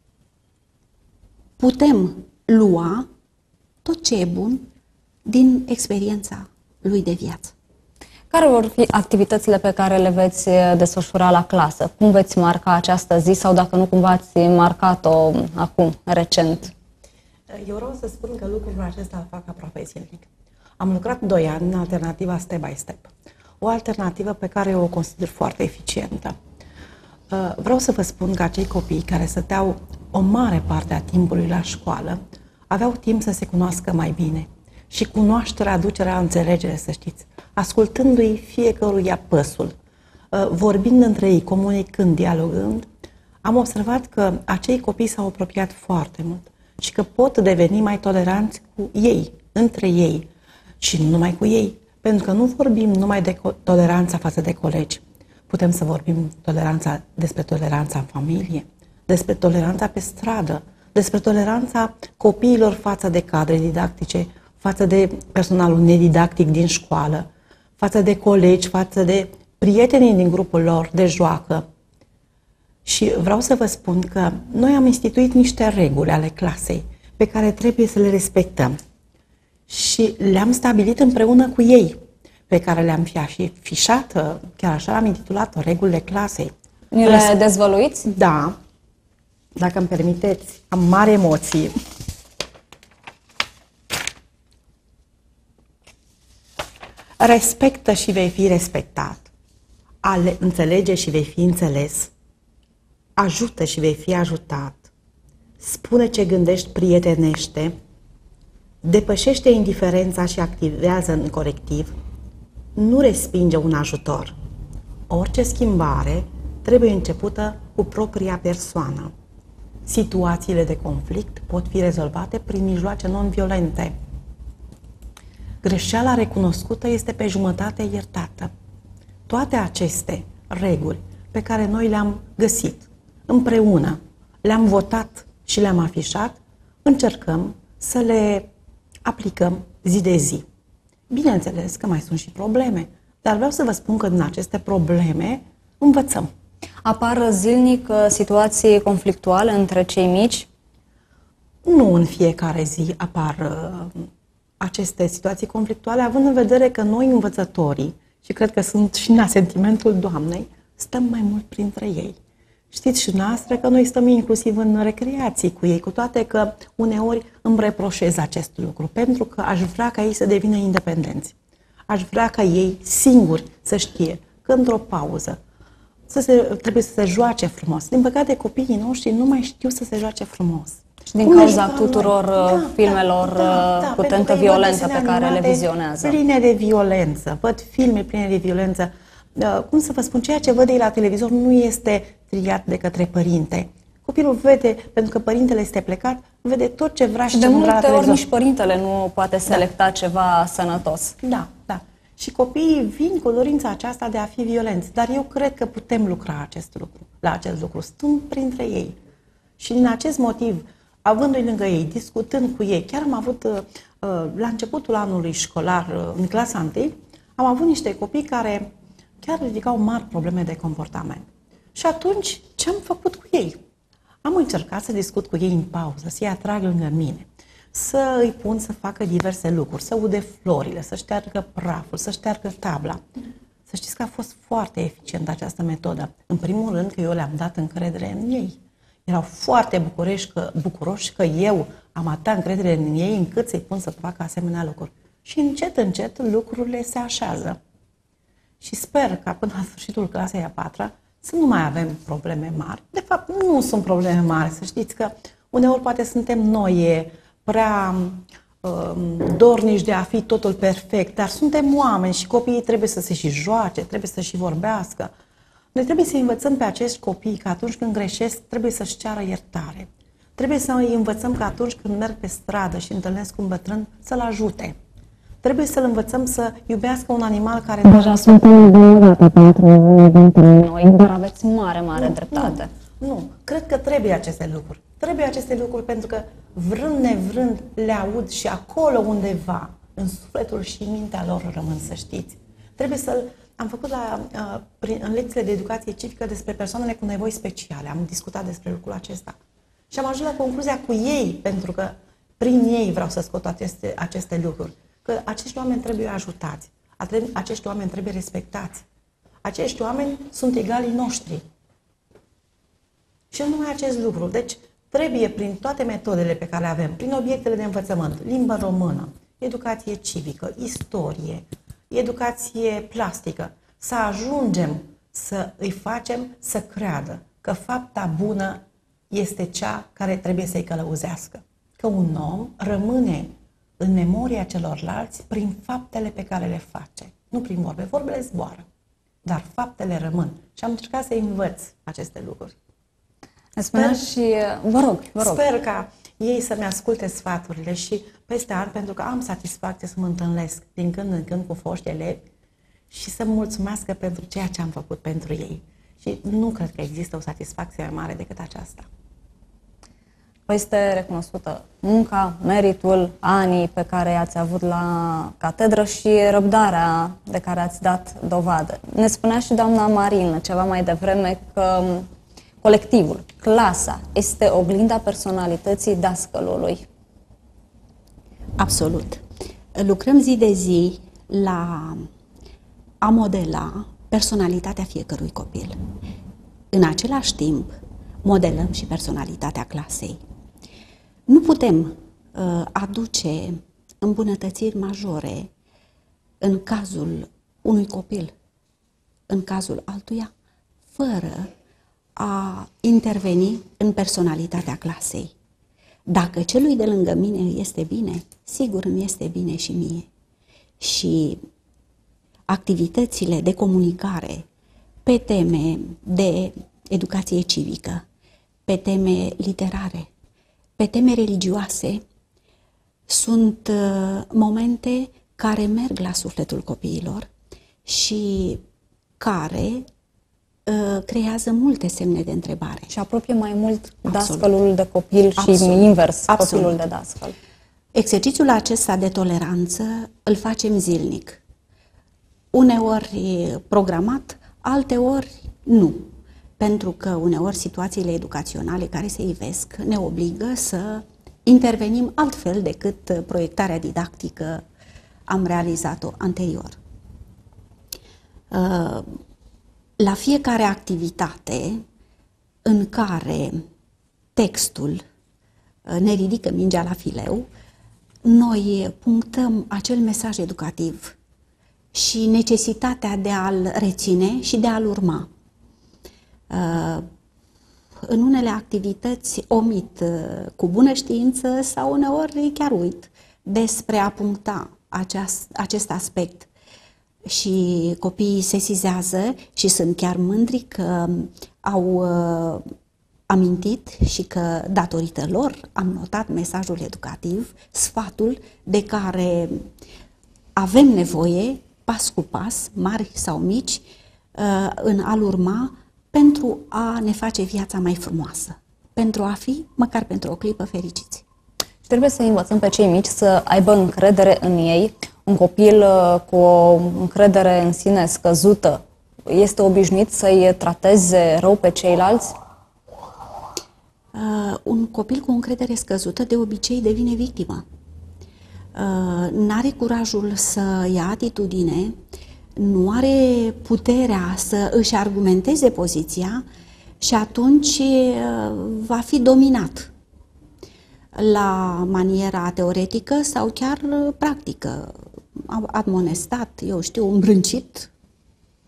putem lua tot ce e bun din experiența lui de viață. Care vor fi activitățile pe care le veți desfășura la clasă? Cum veți marca această zi sau dacă nu cumva ați marcat-o acum, recent? Eu vreau să spun că lucrul acesta îl fac aproape zilnic. Am lucrat doi ani în alternativa Step by Step. O alternativă pe care eu o consider foarte eficientă. Vreau să vă spun că acei copii care stăteau o mare parte a timpului la școală aveau timp să se cunoască mai bine. Și cunoașterea aduce la înțelegere, să știți. Ascultându-i fiecăruia păsul, vorbind între ei, comunicând, dialogând, am observat că acei copii s-au apropiat foarte mult și că pot deveni mai toleranți cu ei, între ei și nu numai cu ei. Pentru că nu vorbim numai de toleranța față de colegi. Putem să vorbim toleranța, despre toleranța în familie, despre toleranța pe stradă, despre toleranța copiilor față de cadre didactice, față de personalul nedidactic din școală, față de colegi, față de prietenii din grupul lor de joacă. Și vreau să vă spun că noi am instituit niște reguli ale clasei pe care trebuie să le respectăm. Și le-am stabilit împreună cu ei, pe care le-am fi fișat, chiar așa am intitulat regulile clasei. Ni le Răs- dezvăluiți? Da. Dacă îmi permiteți, am mari emoții. Respectă și vei fi respectat. Ale înțelege și vei fi înțeles. Ajută și vei fi ajutat. Spune ce gândești, prietenește. Depășește indiferența și activează în corectiv. Nu respinge un ajutor. Orice schimbare trebuie începută cu propria persoană. Situațiile de conflict pot fi rezolvate prin mijloace non-violente. Greșeala recunoscută este pe jumătate iertată. Toate aceste reguli pe care noi le-am găsit împreună, le-am votat și le-am afișat, încercăm să le aplicăm zi de zi. Bineînțeles că mai sunt și probleme, dar vreau să vă spun că din aceste probleme învățăm. Apar zilnic situații conflictuale între cei mici? Nu în fiecare zi apar uh, aceste situații conflictuale, având în vedere că noi, învățătorii, și cred că sunt și în asentimentul Doamnei, stăm mai mult printre ei. Știți și noastră că noi stăm inclusiv în recreații cu ei, cu toate că uneori îmi reproșez acest lucru, pentru că aș vrea ca ei să devină independenți. Aș vrea ca ei singuri să știe că într-o pauză să se, trebuie să se joace frumos. Din păcate, copiii noștri nu mai știu să se joace frumos. Și din cauza tuturor da, filmelor da, da, cu tentă violență pe care le vizionează. Pline de violență, văd filme pline de violență. Cum să vă spun, ceea ce văd ei la televizor nu este triat de către părinte. Copilul vede, pentru că părintele este plecat, vede tot ce vrea și de ce nu vrea la televizor. De multe ori nici părintele nu poate selecta da. ceva sănătos. Da, da. Și copiii vin cu dorința aceasta de a fi violenți. Dar eu cred că putem lucra acest lucru, la acest lucru, stând printre ei. Și din acest motiv, avându-i lângă ei, discutând cu ei, chiar am avut, la începutul anului școlar, în clasa întâi, am avut niște copii care chiar ridicau mari probleme de comportament. Și atunci, ce am făcut cu ei? Am încercat să discut cu ei în pauză, să-i atrag lângă mine, să îi pun să facă diverse lucruri, să ude florile, să șteargă praful, să șteargă tabla. Să știți că a fost foarte eficientă această metodă. În primul rând că eu le-am dat încredere în ei. Erau foarte bucuroși că, bucuroși că eu am atâta încredere în ei încât să-i pun să facă asemenea lucruri. Și încet, încet lucrurile se așează. și sper ca până la sfârșitul clasei a patra să nu mai avem probleme mari. De fapt, nu sunt probleme mari, să știți că uneori poate suntem noi prea um, dornici de a fi totul perfect, dar suntem oameni și copiii trebuie să se și joace, trebuie să și vorbească. Noi trebuie să învățăm pe acești copii că atunci când greșesc trebuie să-și ceară iertare. Trebuie să îi învățăm că atunci când merg pe stradă și întâlnesc un bătrân, să-l ajute. Trebuie să-l învățăm să iubească un animal care... Deja suntem ignorate pentru unii dintre noi, dar aveți mare, mare nu, dreptate. Nu, nu, cred că trebuie aceste lucruri. Trebuie aceste lucruri pentru că vrând nevrând le aud și acolo undeva, în sufletul și în mintea lor rămân, să știți. Trebuie să-l... Am făcut la, uh, prin, în lecțiile de educație civică despre persoanele cu nevoi speciale. Am discutat despre lucrul acesta. Și am ajuns la concluzia cu ei, pentru că prin ei vreau să scot aceste, aceste lucruri. Că acești oameni trebuie ajutați. Acești oameni trebuie respectați. Acești oameni sunt egalii noștri. Și nu numai acest lucru. Deci trebuie prin toate metodele pe care le avem, prin obiectele de învățământ, limbă română, educație civică, istorie, educație plastică, să ajungem să îi facem să creadă că fapta bună este cea care trebuie să-i călăuzească. Că un om rămâne în memoria celorlalți prin faptele pe care le face. Nu prin vorbe. Vorbele zboară, dar faptele rămân. Și am încercat să învăț aceste lucruri. Sper, și vă rog, vă rog. Sper ca ei să-mi asculte sfaturile și peste ani, pentru că am satisfacție să mă întâlnesc din când în când cu foști elevi și să mulțumească pentru ceea ce am făcut pentru ei. Și nu cred că există o satisfacție mai mare decât aceasta. Vă este recunoscută munca, meritul, anii pe care i-ați avut la catedră și răbdarea de care ați dat dovadă. Ne spunea și doamna Marin ceva mai devreme că colectivul, clasa, este oglinda personalității dascălului. Absolut. Lucrăm zi de zi la a modela personalitatea fiecărui copil. În același timp, modelăm și personalitatea clasei. Nu putem uh, aduce îmbunătățiri majore în cazul unui copil, în cazul altuia, fără a interveni în personalitatea clasei. Dacă celui de lângă mine este bine, sigur îmi este bine și mie. Și activitățile de comunicare pe teme de educație civică, pe teme literare, pe teme religioase, sunt uh, momente care merg la sufletul copiilor și care uh, creează multe semne de întrebare. Și apropie mai mult Absolut. dascălul de copil și Absolut. invers, Absolut. copilul de dascăl. Exercițiul acesta de toleranță îl facem zilnic. Uneori programat, alteori nu. Pentru că uneori situațiile educaționale care se ivesc ne obligă să intervenim altfel decât proiectarea didactică am realizat-o anterior. La fiecare activitate în care textul ne ridică mingea la fileu, noi punctăm acel mesaj educativ și necesitatea de a-l reține și de a-l urma. În unele activități omit cu bună știință sau uneori chiar uit despre a puncta aceast, acest aspect. Și copiii sesizează și sunt chiar mândri că au uh, amintit și că datorită lor am notat mesajul educativ, sfatul de care avem nevoie, pas cu pas, mari sau mici, uh, în a-l urma pentru a ne face viața mai frumoasă, pentru a fi, măcar pentru o clipă, fericiți. Trebuie să învățăm pe cei mici să aibă încredere în ei. Un copil uh, cu o încredere în sine scăzută este obișnuit să-i trateze rău pe ceilalți? Uh, un copil cu o încredere scăzută de obicei devine victimă. Uh, n-are curajul să ia atitudine, nu are puterea să își argumenteze poziția și atunci uh, va fi dominat la maniera teoretică sau chiar practică, admonestat, eu știu, îmbrâncit,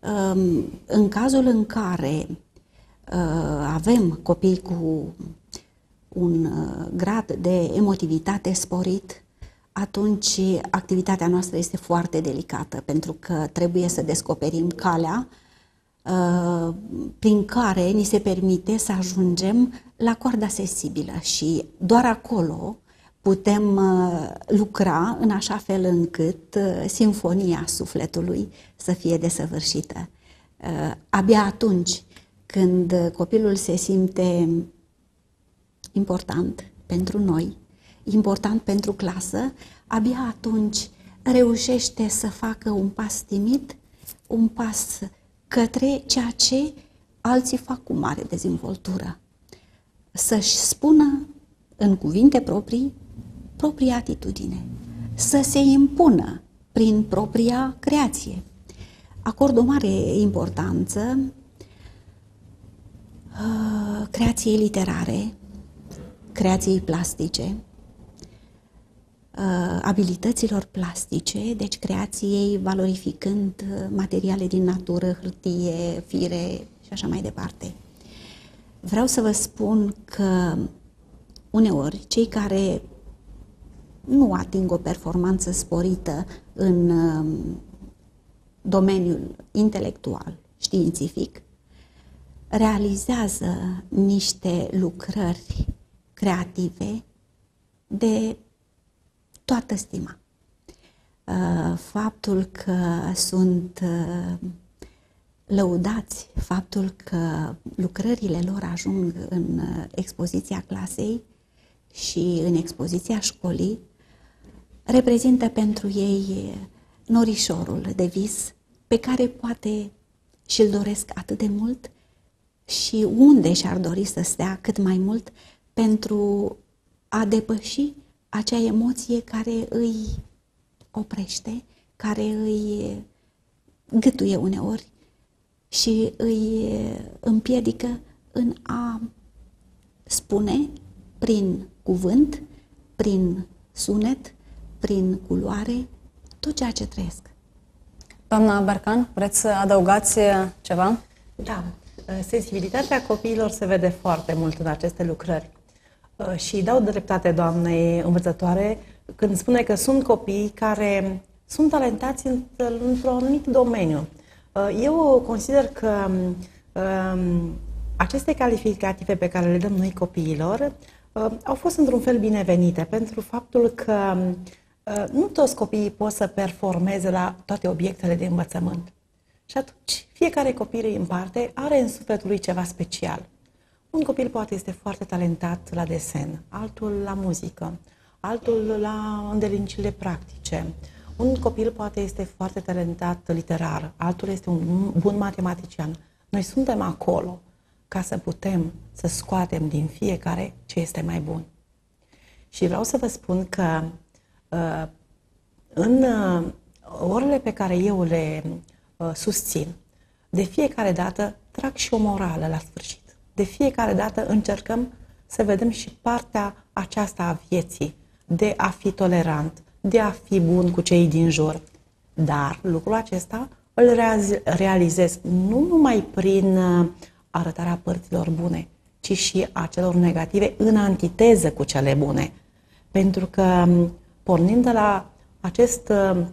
În cazul în care avem copii cu un grad de emotivitate sporit, atunci activitatea noastră este foarte delicată, pentru că trebuie să descoperim calea uh, prin care ni se permite să ajungem la coarda sensibilă și doar acolo putem uh, lucra în așa fel încât uh, simfonia sufletului să fie desăvârșită. Uh, abia atunci când copilul se simte important pentru noi, important pentru clasă, abia atunci reușește să facă un pas timid, un pas către ceea ce alții fac cu mare dezvoltură. Să-și spună în cuvinte proprii propria atitudine, să se impună prin propria creație. Acord o mare importanță uh, creației literare, creației plastice, abilităților plastice, deci creației valorificând materiale din natură, hârtie, fire și așa mai departe. Vreau să vă spun că uneori cei care nu ating o performanță sporită în domeniul intelectual, științific, realizează niște lucrări creative de toată stima. Faptul că sunt lăudați, faptul că lucrările lor ajung în expoziția clasei și în expoziția școlii, reprezintă pentru ei norișorul de vis pe care poate și-l doresc atât de mult și unde și-ar dori să stea cât mai mult pentru a depăși acea emoție care îi oprește, care îi gâtuie uneori și îi împiedică în a spune prin cuvânt, prin sunet, prin culoare, tot ceea ce trăiesc. Doamna Bercan, vreți să adăugați ceva? Da, sensibilitatea copiilor se vede foarte mult în aceste lucrări. Și dau dreptate doamnei învățătoare când spune că sunt copii care sunt talentați într-un anumit domeniu. Eu consider că um, aceste calificative pe care le dăm noi copiilor uh, au fost într-un fel binevenite, pentru faptul că uh, nu toți copiii pot să performeze la toate obiectele de învățământ. Și atunci fiecare copil în parte are în sufletul lui ceva special. Un copil poate este foarte talentat la desen, altul la muzică, altul la îndelinicile practice. Un copil poate este foarte talentat literar, altul este un bun matematician. Noi suntem acolo ca să putem să scoatem din fiecare ce este mai bun. Și vreau să vă spun că uh, în uh, orele pe care eu le uh, susțin, de fiecare dată trag și o morală la sfârșit. De fiecare dată încercăm să vedem și partea aceasta a vieții, de a fi tolerant, de a fi bun cu cei din jur. Dar lucrul acesta îl realizez nu numai prin arătarea părților bune, ci și a celor negative în antiteză cu cele bune. Pentru că, pornind de la acest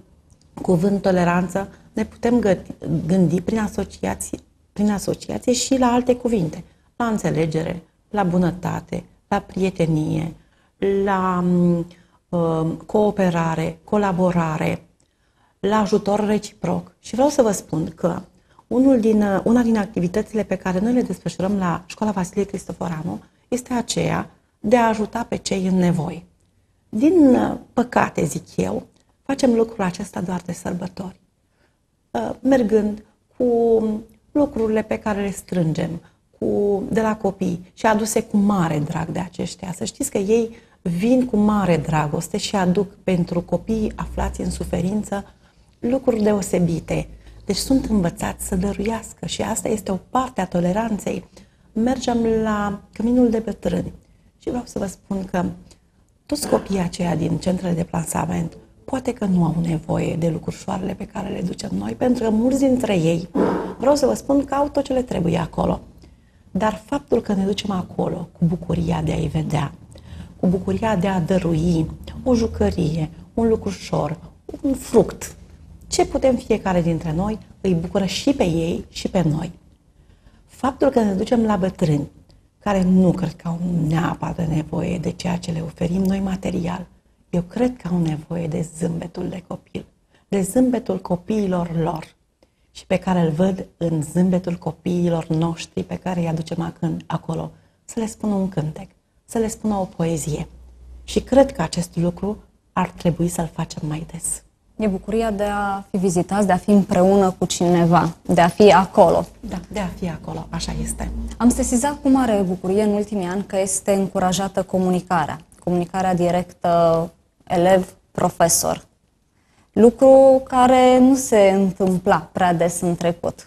cuvânt toleranță, ne putem gândi prin asociație, prin asociație și la alte cuvinte. La înțelegere, la bunătate, la prietenie, la uh, cooperare, colaborare, la ajutor reciproc. Și vreau să vă spun că unul din, una din activitățile pe care noi le desfășurăm la Școala Vasilie Cristoforanu este aceea de a ajuta pe cei în nevoie. Din păcate, zic eu, facem lucrul acesta doar de sărbători, uh, mergând cu lucrurile pe care le strângem, Cu, de la copii și aduse cu mare drag de aceștia. Să știți că ei vin cu mare dragoste și aduc pentru copiii aflați în suferință lucruri deosebite. Deci sunt învățați să dăruiască și asta este o parte a toleranței. Mergem la Căminul de Bătrâni și vreau să vă spun că toți copiii aceia din centrele de plasament poate că nu au nevoie de lucrușoarele pe care le ducem noi, pentru că mulți dintre ei, vreau să vă spun că au tot ce le trebuie acolo. Dar faptul că ne ducem acolo cu bucuria de a-i vedea, cu bucuria de a dărui o jucărie, un lucrușor, un fruct, ce putem fiecare dintre noi, îi bucură și pe ei și pe noi. Faptul că ne ducem la bătrâni, care nu cred că au neapărat nevoie de ceea ce le oferim noi material, eu cred că au nevoie de zâmbetul de copil, de zâmbetul copiilor lor și pe care îl văd în zâmbetul copiilor noștri pe care îi aducem acolo, să le spună un cântec, să le spună o poezie. Și cred că acest lucru ar trebui să-l facem mai des. E bucuria de a fi vizitați, de a fi împreună cu cineva, de a fi acolo. Da, de a fi acolo, așa este. Am sesizat cu mare bucurie în ultimii ani că este încurajată comunicarea, comunicarea directă elev-profesor. Lucru care nu se întâmpla prea des în trecut.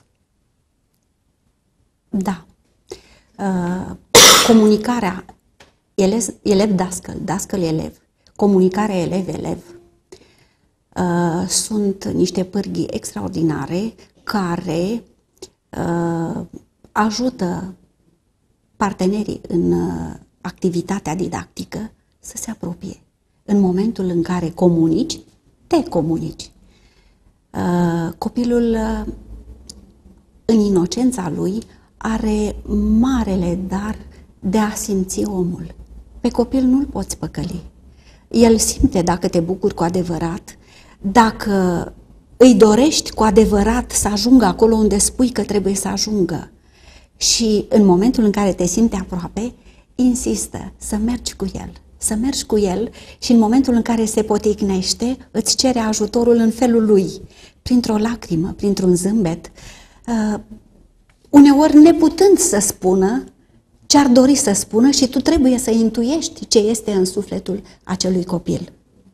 Da. Uh, comunicarea elev-dascăl, dascăl-elev, comunicarea elev-elev uh, sunt niște pârghii extraordinare care uh, ajută partenerii în uh, activitatea didactică să se apropie. În momentul în care comunici, te comunici. Uh, copilul, uh, în inocența lui, are marele dar de a simți omul. Pe copil nu-l poți păcăli. El simte dacă te bucuri cu adevărat, dacă îi dorești cu adevărat să ajungă acolo unde spui că trebuie să ajungă. Și în momentul în care te simte aproape, insistă să mergi cu el. Să mergi cu el și în momentul în care se poticnește, îți cere ajutorul în felul lui, printr-o lacrimă, printr-un zâmbet, uh, uneori neputând să spună ce ar dori să spună și tu trebuie să intuiești ce este în sufletul acelui copil.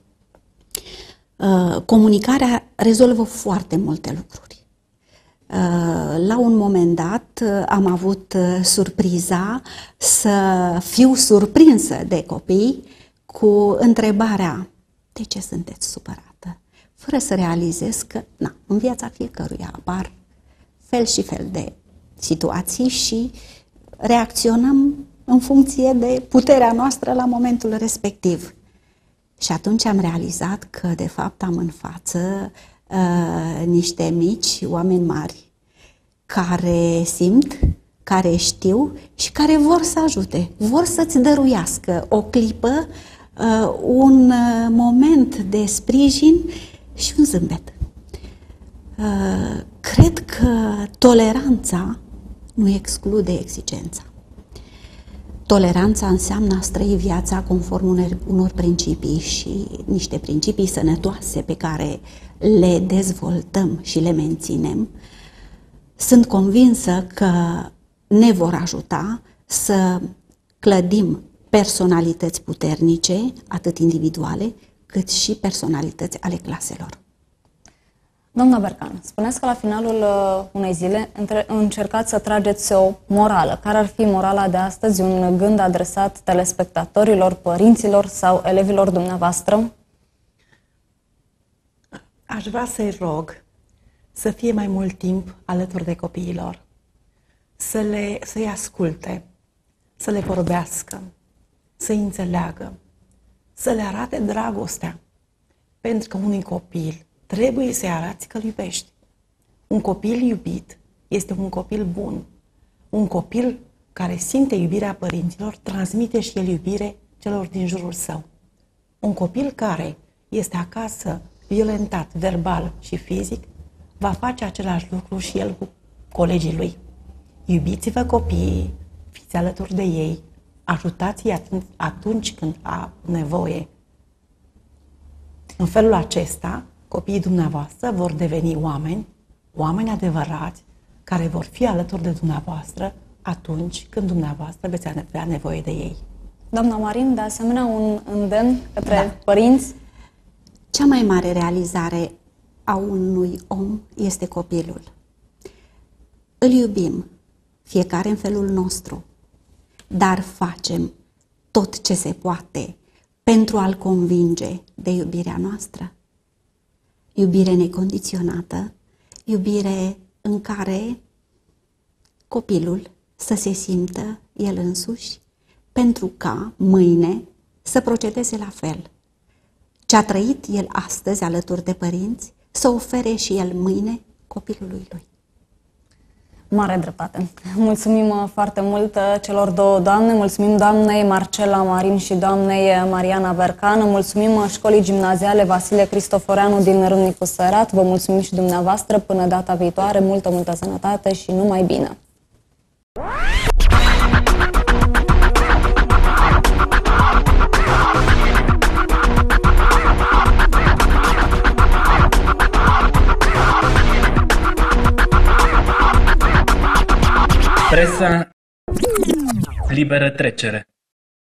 Uh, comunicarea rezolvă foarte multe lucruri. Uh, la un moment dat uh, am avut uh, surpriza să fiu surprinsă de copii cu întrebarea: de ce sunteți supărată? Fără să realizez că na, în viața fiecăruia apar fel și fel de situații și reacționăm în funcție de puterea noastră la momentul respectiv. Și atunci am realizat că de fapt am în față uh, niște mici oameni mari care simt, care știu și care vor să ajute, vor să-ți dăruiască o clipă, uh, un uh, moment de sprijin și un zâmbet. Uh, cred că toleranța nu exclude exigența. Toleranța înseamnă a trăi viața conform unor, unor principii și niște principii sănătoase pe care le dezvoltăm și le menținem. Sunt convinsă că ne vor ajuta să clădim personalități puternice, atât individuale, cât și personalități ale claselor. Doamna Bercan, spuneți că la finalul uh, unei zile între, încercați să trageți o morală. Care ar fi morala de astăzi? Un gând adresat telespectatorilor, părinților sau elevilor dumneavoastră? Aș vrea să-i rog să fie mai mult timp alături de copiilor, să le, să-i asculte, să le vorbească, să-i înțeleagă, să le arate dragostea. Pentru că unui copil trebuie să-i arăți că îl iubești. Un copil iubit este un copil bun. Un copil care simte iubirea părinților transmite și el iubire celor din jurul său. Un copil care este acasă violentat verbal și fizic va face același lucru și el cu colegii lui. Iubiți-vă copiii, fiți alături de ei, ajutați-i atunci când au nevoie. În felul acesta, copiii dumneavoastră vor deveni oameni, oameni adevărați, care vor fi alături de dumneavoastră atunci când dumneavoastră veți avea nevoie de ei. Doamna Marin, de asemenea, un îndemn către Da. părinți? Cea mai mare realizare a unui om este copilul. Îl iubim, fiecare în felul nostru, dar facem tot ce se poate pentru a-l convinge de iubirea noastră. iubire necondiționată, iubire în care copilul să se simtă el însuși, pentru ca mâine să procedeze la fel. Ce a trăit el astăzi alături de părinți, să ofere și el mâine copilului lui. Mare dreptate. Mulțumim foarte mult celor două doamne, mulțumim doamnei Marcela Marin și doamnei Mariana Vercan, mulțumim școlii gimnaziale Vasile Cristoforeanu din Râmnicu Sărat, vă mulțumim și dumneavoastră, până data viitoare, multă, multă sănătate și numai bine! Presa Liberă Trecere.